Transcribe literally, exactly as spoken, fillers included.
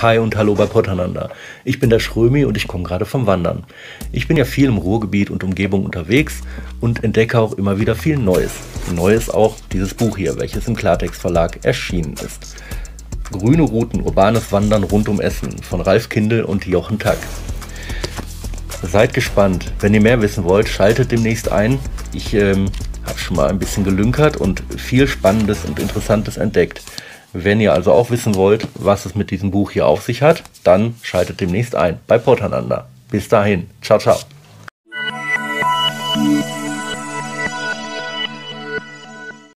Hi und hallo bei Potternander. Ich bin der Schrömi und ich komme gerade vom Wandern. Ich bin ja viel im Ruhrgebiet und Umgebung unterwegs und entdecke auch immer wieder viel Neues. Neu ist auch dieses Buch hier, welches im Klartext Verlag erschienen ist. Grüne Routen, urbanes Wandern rund um Essen von Ralf Kindel und Jochen Tack. Seid gespannt. Wenn ihr mehr wissen wollt, schaltet demnächst ein. Ich ähm, habe schon mal ein bisschen gelünkert und viel Spannendes und Interessantes entdeckt. Wenn ihr also auch wissen wollt, was es mit diesem Buch hier auf sich hat, dann schaltet demnächst ein bei Potternander. Bis dahin. Ciao, ciao.